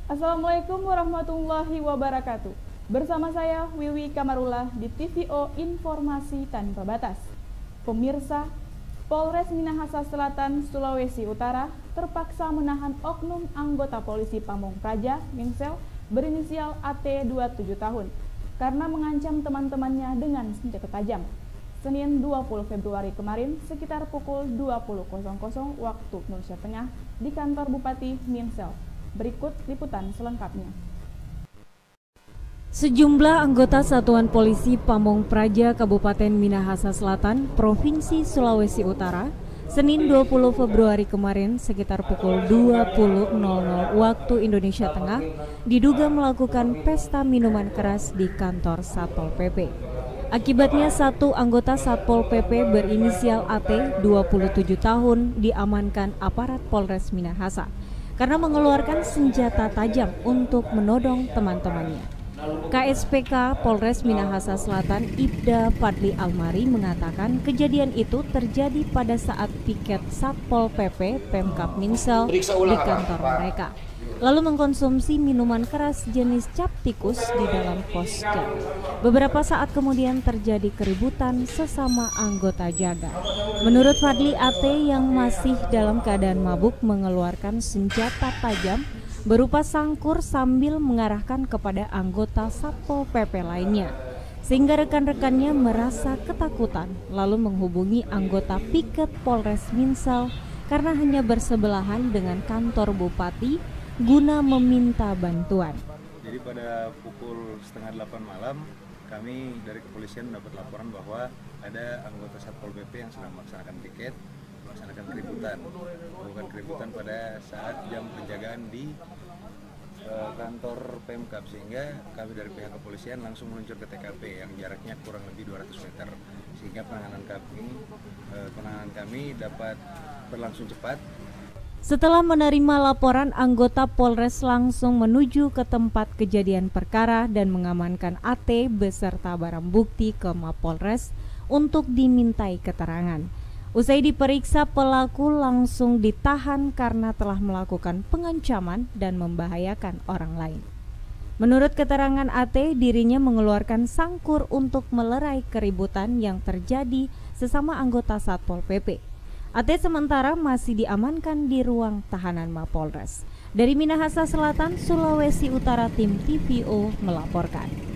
Assalamualaikum warahmatullahi wabarakatuh. Bersama saya Wiwi Kamarullah di TVO Informasi Tanpa Batas. Pemirsa, Polres Minahasa Selatan, Sulawesi Utara terpaksa menahan oknum anggota polisi Pamong Praja, Mingsel, berinisial AT 27 tahun karena mengancam teman-temannya dengan senjata tajam. Senin 20 Februari kemarin sekitar pukul 20.00 waktu Indonesia Tengah di kantor Bupati Mingsel. Berikut liputan selengkapnya. Sejumlah anggota Satuan Polisi Pamong Praja Kabupaten Minahasa Selatan, Provinsi Sulawesi Utara, Senin 20 Februari kemarin sekitar pukul 20.00 waktu Indonesia Tengah diduga melakukan pesta minuman keras di kantor Satpol PP. Akibatnya satu anggota Satpol PP berinisial AT 27 tahun diamankan aparat Polres Minahasa karena mengeluarkan senjata tajam untuk menodong teman-temannya. KSPK Polres Minahasa Selatan Ibda Fadli Almari mengatakan kejadian itu terjadi pada saat piket Satpol PP Pemkab Mingsel di kantor mereka, lalu mengkonsumsi minuman keras jenis cap tikus di dalam pos jam. Beberapa saat kemudian terjadi keributan sesama anggota jaga. Menurut Fadli, AT yang masih dalam keadaan mabuk mengeluarkan senjata tajam berupa sangkur sambil mengarahkan kepada anggota Satpol PP lainnya, sehingga rekan-rekannya merasa ketakutan lalu menghubungi anggota piket Polres Mingsel karena hanya bersebelahan dengan kantor Bupati guna meminta bantuan. Jadi pada pukul 7:30 malam kami dari kepolisian mendapat laporan bahwa ada anggota Satpol PP yang sedang melaksanakan piket, melaksanakan keributan pada saat jam penjagaan di kantor Pemkab, sehingga kami dari pihak kepolisian langsung meluncur ke TKP yang jaraknya kurang lebih 200 meter, sehingga penanganan kami dapat berlangsung cepat. Setelah menerima laporan, anggota Polres langsung menuju ke tempat kejadian perkara dan mengamankan AT beserta barang bukti ke Mapolres untuk dimintai keterangan. Usai diperiksa, pelaku langsung ditahan karena telah melakukan pengancaman dan membahayakan orang lain. Menurut keterangan AT, dirinya mengeluarkan sangkur untuk melerai keributan yang terjadi sesama anggota Satpol PP. AT sementara masih diamankan di ruang tahanan Mapolres. Dari Minahasa Selatan, Sulawesi Utara, tim TVO melaporkan.